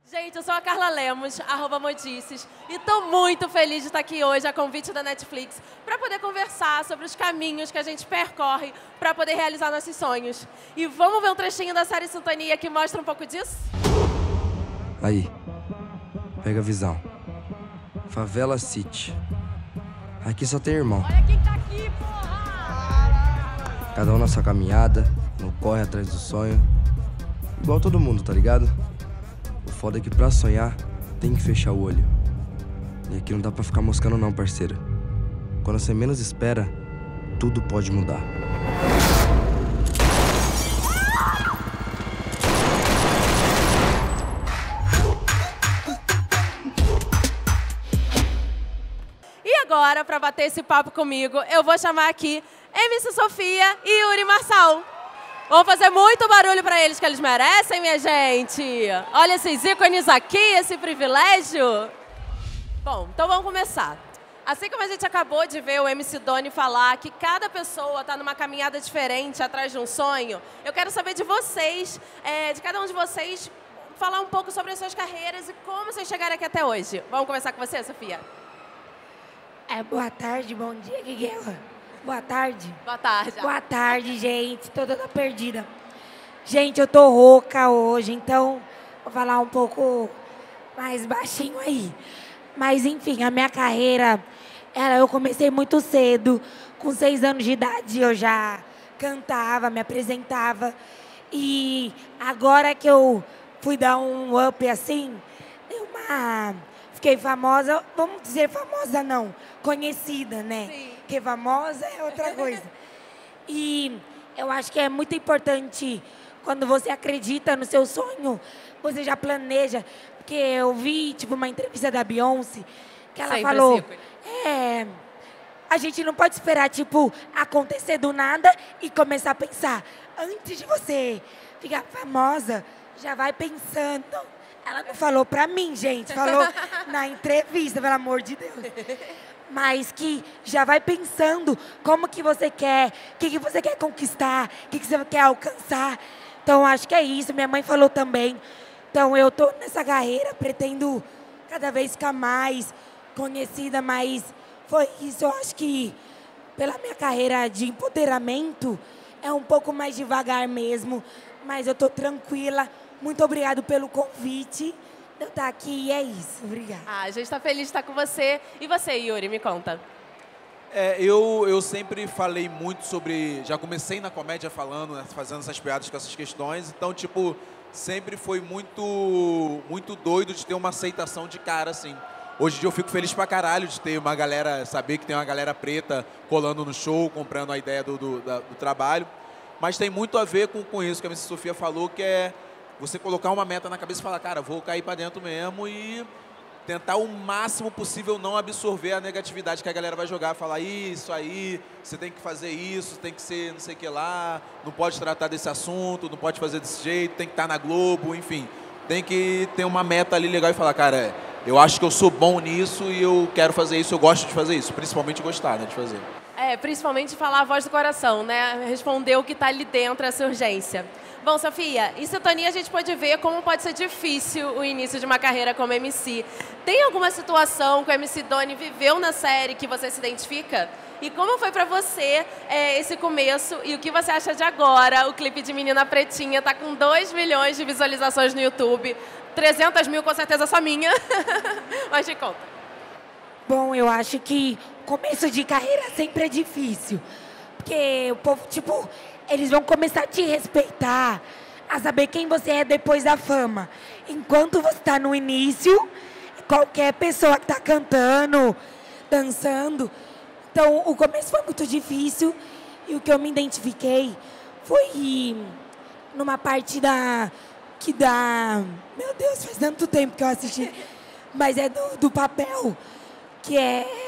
Gente, eu sou a Carla Lemos, @Modices, e estou muito feliz de estar aqui hoje, a convite da Netflix, para poder conversar sobre os caminhos que a gente percorre para poder realizar nossos sonhos. E vamos ver um trechinho da série Sintonia que mostra um pouco disso? Aí, pega a visão. Favela City. Aqui só tem irmão. Olha quem tá aqui, porra! Cada um na sua caminhada, no corre atrás do sonho. Igual todo mundo, tá ligado? O foda é que pra sonhar, tem que fechar o olho. E aqui não dá pra ficar moscando não, parceiro. Quando você menos espera, tudo pode mudar. E agora, para bater esse papo comigo, eu vou chamar aqui MC Sofia e Yuri Marçal. Vamos fazer muito barulho para eles, que eles merecem, minha gente. Olha esses ícones aqui, esse privilégio. Bom, então vamos começar. Assim como a gente acabou de ver o MC Doni falar que cada pessoa está numa caminhada diferente atrás de um sonho, eu quero saber de vocês, de cada um de vocês, falar um pouco sobre as suas carreiras e como vocês chegaram aqui até hoje. Vamos começar com você, Sofia? Boa tarde, bom dia, Guiguela. Boa tarde. Boa tarde. Boa tarde, gente. Tô toda perdida. Gente, eu tô rouca hoje, então vou falar um pouco mais baixinho aí. Mas, enfim, a minha carreira, eu comecei muito cedo. Com 6 anos de idade, eu já cantava, me apresentava. E agora que eu fui dar um up assim, fiquei famosa, vamos dizer famosa não, conhecida, né? Sim. Porque famosa é outra coisa. E eu acho que é muito importante, quando você acredita no seu sonho, você já planeja. Porque eu vi, tipo, uma entrevista da Beyoncé, que ela falou, a gente não pode esperar, tipo, acontecer do nada e começar a pensar. Antes de você ficar famosa, já vai pensando. Ela não falou pra mim, gente, falou na entrevista, pelo amor de Deus. Mas que já vai pensando como que você quer, o que você quer conquistar, o que você quer alcançar. Então, acho que é isso. Minha mãe falou também. Então, eu tô nessa carreira, pretendo cada vez ficar mais conhecida, mas foi isso. Eu acho que pela minha carreira de empoderamento, é um pouco mais devagar mesmo, mas eu tô tranquila. Muito obrigado pelo convite de eu estar aqui e é isso. Obrigada. A gente está feliz de estar com você. E você, Yuri, me conta. Eu sempre falei muito sobre... Já comecei na comédia falando, né, fazendo essas piadas com essas questões. Então, tipo, sempre foi muito doido de ter uma aceitação de cara, assim. Hoje em dia eu fico feliz pra caralho de ter uma galera... Saber que tem uma galera preta colando no show, comprando a ideia do trabalho. Mas tem muito a ver com isso que a MC Sofia falou, que é você colocar uma meta na cabeça e falar, cara, vou cair pra dentro mesmo e tentar o máximo possível não absorver a negatividade que a galera vai jogar. Falar isso aí, você tem que fazer isso, tem que ser não sei o que lá, não pode tratar desse assunto, não pode fazer desse jeito, tem que estar na Globo, enfim. Tem que ter uma meta ali legal e falar, cara, eu acho que eu sou bom nisso e eu quero fazer isso, eu gosto de fazer isso. Principalmente gostar, né, de fazer. Principalmente falar a voz do coração, né? Responder o que está ali dentro, essa urgência. Bom, Sofia, em Sintonia a gente pode ver como pode ser difícil o início de uma carreira como MC. Tem alguma situação que o MC Doni viveu na série que você se identifica? E como foi pra você esse começo e o que você acha de agora? O clipe de Menina Pretinha tá com 2 milhões de visualizações no YouTube, 300 mil com certeza só minha, mas te conta. Bom, eu acho que começo de carreira sempre é difícil, porque o povo, tipo, eles vão começar a te respeitar, a saber quem você é depois da fama. Enquanto você está no início, qualquer pessoa que está cantando, dançando. Então, o começo foi muito difícil e o que eu me identifiquei foi numa parte meu Deus, faz tanto tempo que eu assisti, mas é do papel, que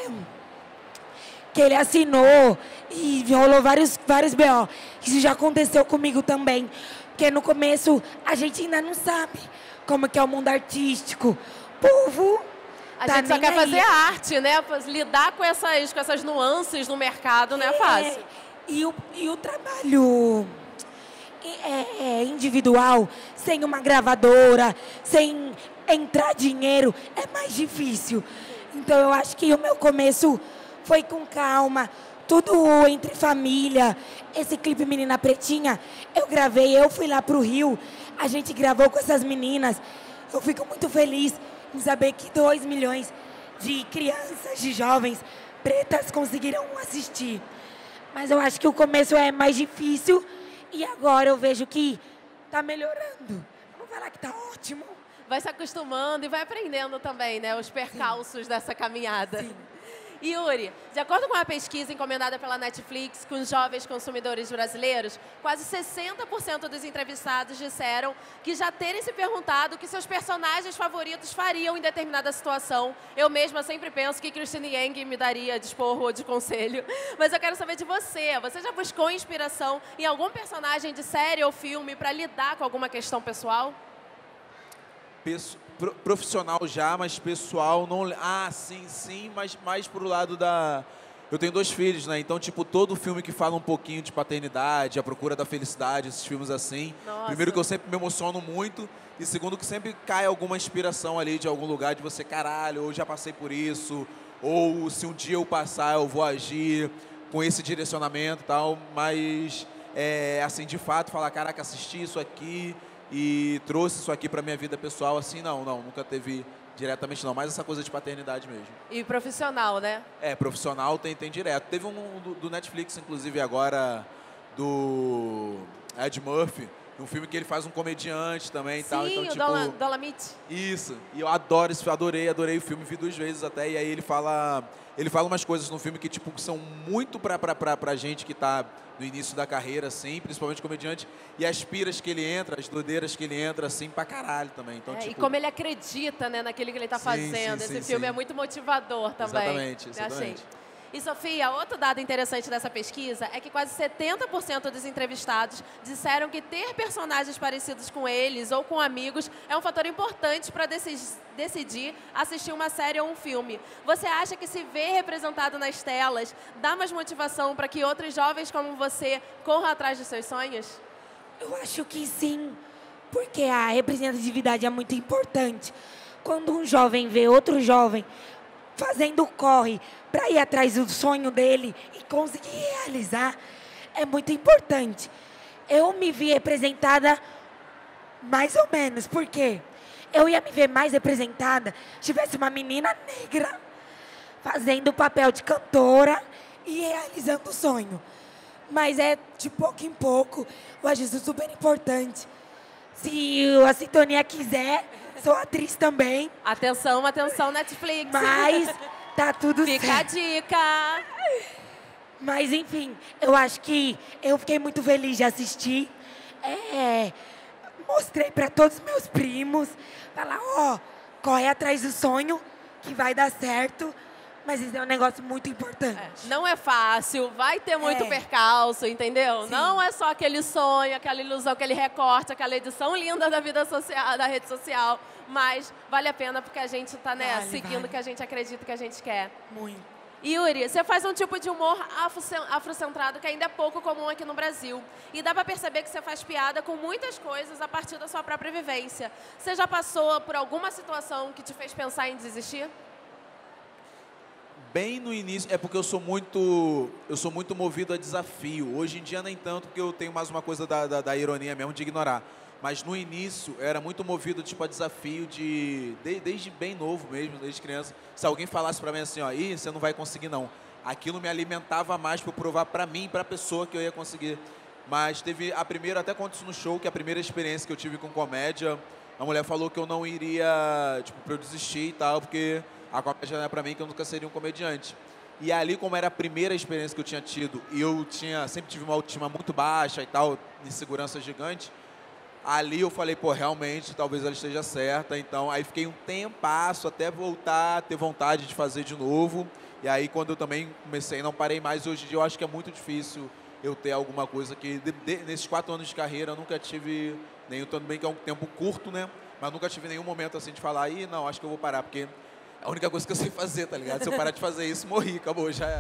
ele assinou e rolou vários BO. Isso já aconteceu comigo também. Porque no começo a gente ainda não sabe como que é o mundo artístico. O povo A gente só quer fazer arte, né? Lidar com essas nuances no mercado não é fácil. E o trabalho... individual, sem uma gravadora, sem entrar dinheiro, é mais difícil. Então eu acho que o meu começo foi com calma, tudo entre família. Esse clipe Menina Pretinha, eu gravei, eu fui lá pro Rio, a gente gravou com essas meninas. Eu fico muito feliz em saber que 2 milhões de crianças, de jovens pretas conseguiram assistir. Mas eu acho que o começo é mais difícil e agora eu vejo que tá melhorando. Vamos falar que tá ótimo. Vai se acostumando e vai aprendendo também, né? Os percalços dessa caminhada. Sim. Yuri, de acordo com uma pesquisa encomendada pela Netflix com jovens consumidores brasileiros, quase 60% dos entrevistados disseram que já terem se perguntado o que seus personagens favoritos fariam em determinada situação. Eu mesma sempre penso que Christine Yang me daria de esporro ou de conselho. Mas eu quero saber de você. Você já buscou inspiração em algum personagem de série ou filme para lidar com alguma questão pessoal? Profissional já, mas pessoal não... Ah, sim, mas mais pro lado da... Eu tenho 2 filhos, né? Então, tipo, todo filme que fala um pouquinho de paternidade, a procura da felicidade, esses filmes assim. Nossa. Primeiro que eu sempre me emociono muito e segundo que sempre cai alguma inspiração ali de algum lugar de você, caralho, eu já passei por isso, ou se um dia eu passar, eu vou agir com esse direcionamento e tal. Mas, assim, de fato, falar, caraca, assisti isso aqui e trouxe isso aqui para minha vida pessoal, assim, não, nunca teve diretamente não, mas essa coisa de paternidade mesmo. E profissional, né? Profissional tem direto. Teve um do Netflix, inclusive, agora, do Ed Murphy, um filme que ele faz um comediante também e tal. Então, o Dolomite. Isso, e eu adoro esse filme, adorei o filme, vi 2 vezes até, e aí ele fala umas coisas no filme que, tipo, são muito pra gente que tá no início da carreira, assim, principalmente comediante, e as piras que ele entra, as doideiras que ele entra, assim, pra caralho também. Então, tipo... E como ele acredita, né, naquilo que ele tá fazendo. Esse filme é muito motivador também. Exatamente. Achei. E, Sofia, outro dado interessante dessa pesquisa é que quase 70% dos entrevistados disseram que ter personagens parecidos com eles ou com amigos é um fator importante para decidir assistir uma série ou um filme. Você acha que se ver representado nas telas dá mais motivação para que outros jovens como você corram atrás dos seus sonhos? Eu acho que sim, porque a representatividade é muito importante. Quando um jovem vê outro jovem fazendo corre para ir atrás do sonho dele e conseguir realizar, é muito importante. Eu me vi representada mais ou menos, porque eu ia me ver mais representada se tivesse uma menina negra fazendo o papel de cantora e realizando o sonho. Mas é de pouco em pouco, eu acho isso super importante. Se a Sintonia quiser, sou atriz também. Atenção, Netflix. Mas tá tudo certo. Fica a dica. Mas, enfim, eu acho que eu fiquei muito feliz de assistir. Mostrei para todos os meus primos. Falar, corre atrás do sonho, que vai dar certo. Mas isso é um negócio muito importante. Não é fácil, vai ter muito percalço, entendeu? Sim. Não é só aquele sonho, aquela ilusão, aquele recorte, aquela edição linda da vida social, da rede social. Mas vale a pena porque a gente está seguindo o que a gente acredita, que a gente quer. Muito. Yuri, você faz um tipo de humor afrocentrado que ainda é pouco comum aqui no Brasil. E dá para perceber que você faz piada com muitas coisas a partir da sua própria vivência. Você já passou por alguma situação que te fez pensar em desistir? Bem no início, é porque eu sou muito movido a desafio. Hoje em dia nem tanto, porque eu tenho mais uma coisa da ironia mesmo, de ignorar. Mas no início eu era muito movido tipo a desafio desde bem novo mesmo, desde criança. Se alguém falasse pra mim assim, você não vai conseguir não. Aquilo me alimentava mais para provar pra mim, pra pessoa que eu ia conseguir. Mas teve a primeira, até conto isso no show, que a primeira experiência que eu tive com comédia, a mulher falou que eu não iria, tipo, pra eu desistir e tal, porque a comédia não é pra mim, que eu nunca seria um comediante. E ali, como era a primeira experiência que eu tinha tido, e eu sempre tive uma autoestima muito baixa e tal, insegurança gigante, ali eu falei, realmente, talvez ela esteja certa. Então, aí fiquei um tempasso até voltar, ter vontade de fazer de novo. E aí, quando eu também comecei, não parei mais. Hoje em dia, eu acho que é muito difícil eu ter alguma coisa que... nesses 4 anos de carreira, eu nunca tive nenhum... Tudo bem que é um tempo curto, né? Mas nunca tive nenhum momento assim de falar, não, acho que eu vou parar, porque é a única coisa que eu sei fazer, tá ligado? Se eu parar de fazer isso, morri, acabou, já era.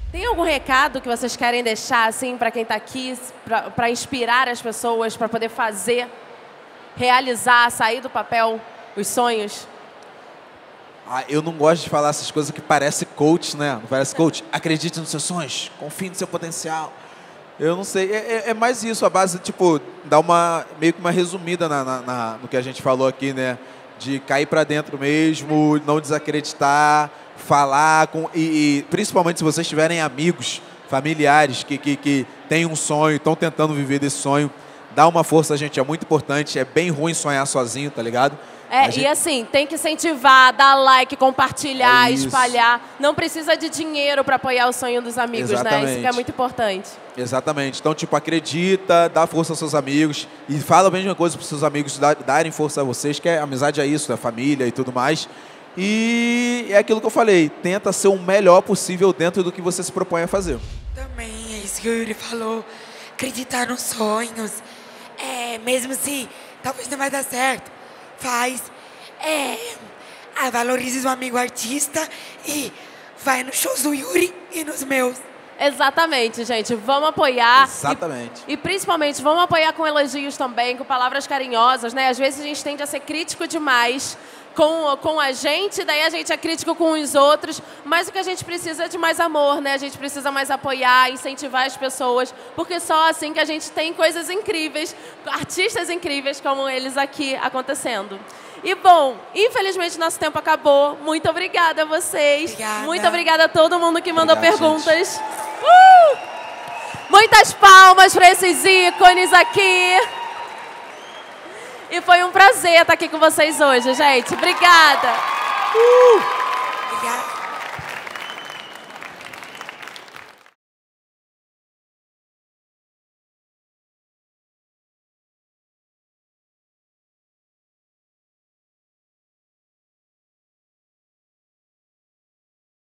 Tem algum recado que vocês querem deixar, assim, para quem está aqui, para inspirar as pessoas, para poder fazer, realizar, sair do papel os sonhos? Eu não gosto de falar essas coisas que parece coach, né? Não parece coach? Acredite nos seus sonhos, confie no seu potencial. Eu não sei, é mais isso, a base, tipo, dar meio que uma resumida no que a gente falou aqui, né? De cair para dentro mesmo, não desacreditar, falar, e principalmente se vocês tiverem amigos, familiares que têm um sonho, estão tentando viver desse sonho, dá uma força, gente, é muito importante, é bem ruim sonhar sozinho, tá ligado? E assim, tem que incentivar, dar like, compartilhar, espalhar. Não precisa de dinheiro para apoiar o sonho dos amigos, Exatamente. né? Isso que é muito importante. Exatamente. Então, tipo, acredita, dá força aos seus amigos e fala a mesma coisa para os seus amigos darem força a vocês, que a amizade é isso, é família e tudo mais. E é aquilo que eu falei, tenta ser o melhor possível dentro do que você se propõe a fazer. Também é isso que o Yuri falou, acreditar nos sonhos, mesmo se talvez não vai dar certo, faz, valorize o amigo artista e vai nos shows do Yuri e nos meus. Exatamente, gente. Vamos apoiar. Exatamente. E principalmente, vamos apoiar com elogios também, com palavras carinhosas, né? Às vezes a gente tende a ser crítico demais com a gente, daí a gente é crítico com os outros, mas o que a gente precisa é de mais amor, né? A gente precisa mais apoiar, incentivar as pessoas, porque só assim que a gente tem coisas incríveis, artistas incríveis como eles aqui acontecendo. E, bom, infelizmente nosso tempo acabou. Muito obrigada a vocês. Obrigada. Muito obrigada a todo mundo que mandou perguntas. Gente. Muitas palmas para esses ícones aqui. E foi um prazer estar aqui com vocês hoje, gente. Obrigada. Obrigada.